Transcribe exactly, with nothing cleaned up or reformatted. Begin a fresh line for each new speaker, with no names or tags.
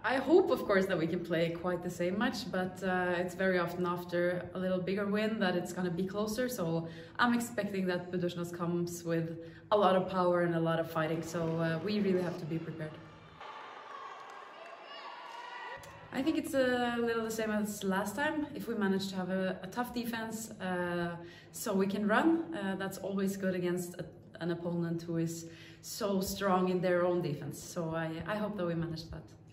I hope, of course, that we can play quite the same match, but uh, it's very often after a little bigger win that it's going to be closer. So I'm expecting that Buducnost comes with a lot of power and a lot of fighting. So uh, we really have to be prepared. I think it's a little the same as last time. If we manage to have a, a tough defense, uh, so we can run, uh, that's always good against a, an opponent who is so strong in their own defense. So I, I hope that we manage that.